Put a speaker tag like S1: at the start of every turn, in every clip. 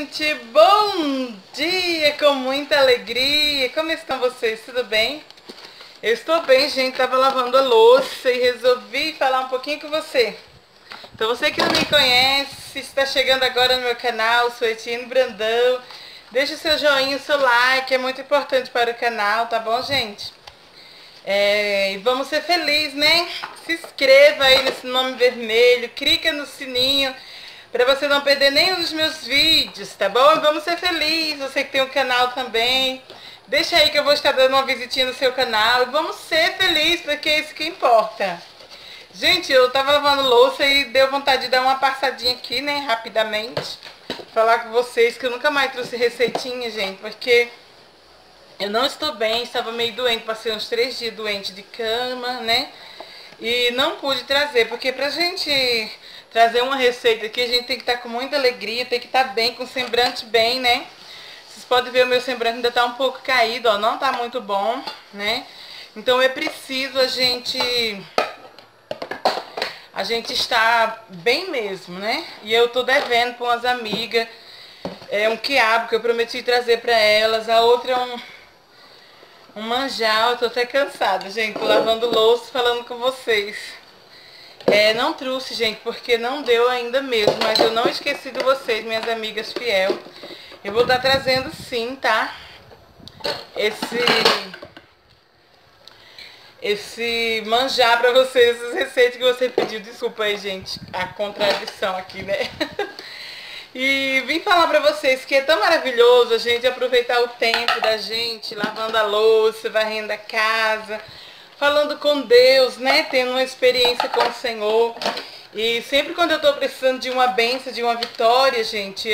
S1: gente, bom dia, com muita alegria. Como estão vocês? Tudo bem? Eu estou bem, gente. Tava lavando a louça e resolvi falar um pouquinho com você. Então você que não me conhece, está chegando agora no meu canal, sou Etienne Brandão. Deixa o seu joinha, o seu like, é muito importante para o canal, tá bom, gente? E vamos ser felizes, né? Se inscreva aí nesse nome vermelho, clica no sininho para você não perder nenhum dos meus vídeos, tá bom? Vamos ser felizes, você que tem um canal também. Deixa aí que eu vou estar dando uma visitinha no seu canal. E vamos ser felizes, porque é isso que importa. Gente, eu tava lavando louça e deu vontade de dar uma passadinha aqui, né, rapidamente. Falar com vocês que eu nunca mais trouxe receitinha, gente, porque eu não estou bem, estava meio doente, passei uns 3 dias doente de cama, né? E não pude trazer, porque pra gente trazer uma receita aqui, a gente tem que estar com muita alegria, tem que estar bem, com o semblante bem, né? Vocês podem ver o meu semblante ainda tá um pouco caído, ó, não tá muito bom, né? Então é preciso a gente estar bem mesmo, né? E eu tô devendo para umas amigas um quiabo que eu prometi trazer para elas, a outra é um manjar. Eu tô até cansada, gente, tô lavando louça falando com vocês. Não trouxe, gente, porque não deu ainda mesmo, mas eu não esqueci de vocês, minhas amigas fiel. Eu vou estar trazendo sim, tá? Esse manjar pra vocês, essas receitas que você pediu. Desculpa aí, gente, a contradição aqui, né? E vim falar pra vocês que é tão maravilhoso a gente aproveitar o tempo da gente, lavando a louça, varrendo a casa, falando com Deus, né? Tendo uma experiência com o Senhor. E sempre quando eu tô precisando de uma bênção, de uma vitória, gente,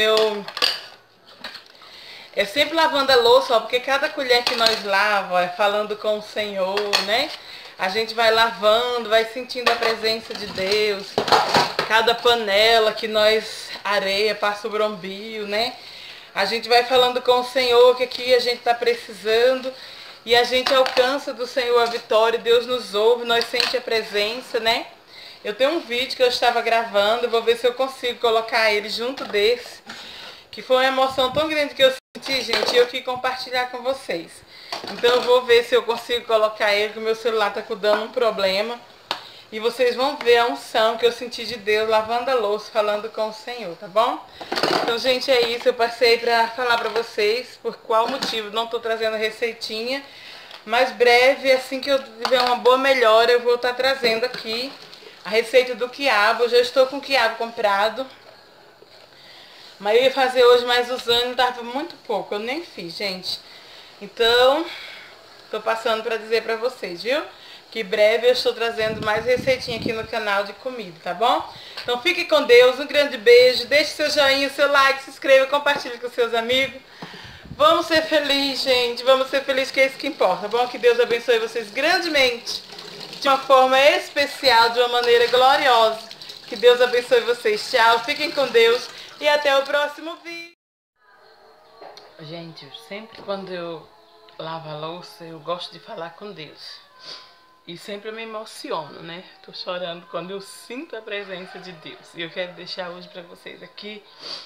S1: é sempre lavando a louça, ó, porque cada colher que nós lavamos é falando com o Senhor, né? A gente vai lavando, vai sentindo a presença de Deus. Cada panela que nós areia passa o brombio, né? A gente vai falando com o Senhor que aqui a gente está precisando e a gente alcança do Senhor a vitória. Deus nos ouve, nós sente a presença, né? Eu tenho um vídeo que eu estava gravando, vou ver se eu consigo colocar ele junto desse, que foi uma emoção tão grande que eu senti, gente, e eu quis compartilhar com vocês. Então eu vou ver se eu consigo colocar ele, que o meu celular tá dando um problema. E vocês vão ver a unção que eu senti de Deus lavando a louça, falando com o Senhor, tá bom? Então, gente, é isso. Eu passei pra falar pra vocês por qual motivo não tô trazendo receitinha. Mas breve, assim que eu tiver uma boa melhora, eu vou estar trazendo aqui a receita do quiabo. Eu já estou com o quiabo comprado. Mas eu ia fazer hoje, mas usando tava muito pouco. Eu nem fiz, gente. Então, tô passando pra dizer pra vocês, viu? Que breve eu estou trazendo mais receitinha aqui no canal de comida, tá bom? Então fique com Deus, um grande beijo, deixe seu joinha, seu like, se inscreva, compartilhe com seus amigos. Vamos ser felizes, gente, vamos ser felizes, que é isso que importa, tá bom? Que Deus abençoe vocês grandemente, de uma forma especial, de uma maneira gloriosa. Que Deus abençoe vocês. Tchau, fiquem com Deus e até o próximo vídeo. Gente, sempre quando eu lavo a louça, eu gosto de falar com Deus. E sempre eu me emociono, né? Tô chorando quando eu sinto a presença de Deus. E eu quero deixar hoje pra vocês aqui.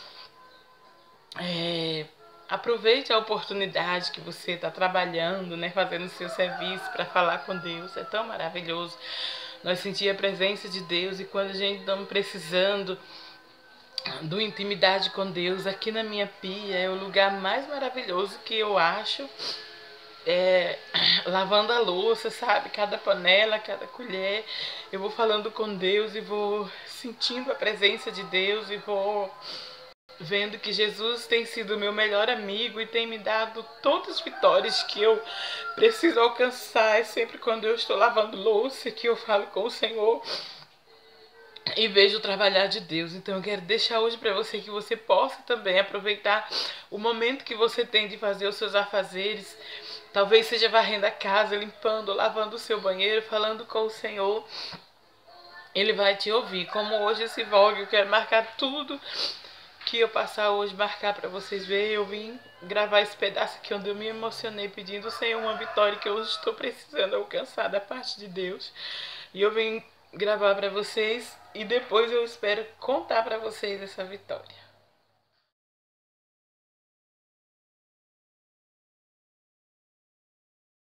S1: Aproveite a oportunidade que você tá trabalhando, né? Fazendo o seu serviço para falar com Deus. É tão maravilhoso nós sentir a presença de Deus. E quando a gente tá precisando de intimidade com Deus, aqui na minha pia é o lugar mais maravilhoso que eu acho. Lavando a louça, sabe? Cada panela, cada colher, eu vou falando com Deus e vou sentindo a presença de Deus e vou vendo que Jesus tem sido o meu melhor amigo e tem me dado todas as vitórias que eu preciso alcançar. É sempre quando eu estou lavando louça que eu falo com o Senhor e vejo o trabalhar de Deus. Então eu quero deixar hoje para você que você possa também aproveitar o momento que você tem de fazer os seus afazeres. Talvez seja varrendo a casa, limpando, lavando o seu banheiro, falando com o Senhor. Ele vai te ouvir. Como hoje esse vlog, eu quero marcar tudo que eu passar hoje, marcar para vocês verem. Eu vim gravar esse pedaço aqui onde eu me emocionei pedindo ao Senhor uma vitória que eu hoje estou precisando alcançar da parte de Deus. E eu vim gravar para vocês e depois eu espero contar para vocês essa vitória.